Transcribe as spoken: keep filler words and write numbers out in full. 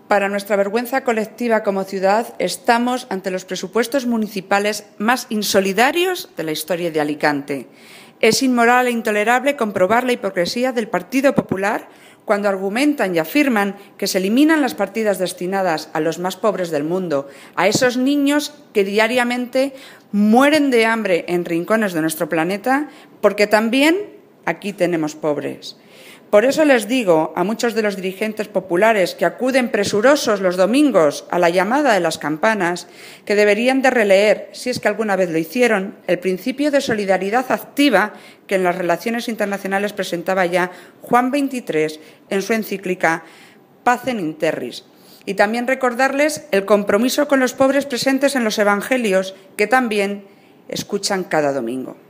Para nuestra vergüenza colectiva como ciudad, estamos ante los presupuestos municipales más insolidarios de la historia de Alicante. Es inmoral e intolerable comprobar la hipocresía del Partido Popular cuando argumentan y afirman que se eliminan las partidas destinadas a los más pobres del mundo, a esos niños que diariamente mueren de hambre en rincones de nuestro planeta, porque también aquí tenemos pobres. Por eso les digo a muchos de los dirigentes populares que acuden presurosos los domingos a la llamada de las campanas que deberían de releer, si es que alguna vez lo hicieron, el principio de solidaridad activa que en las relaciones internacionales presentaba ya Juan veintitrés en su encíclica Pacem in Terris. Y también recordarles el compromiso con los pobres presentes en los evangelios que también escuchan cada domingo.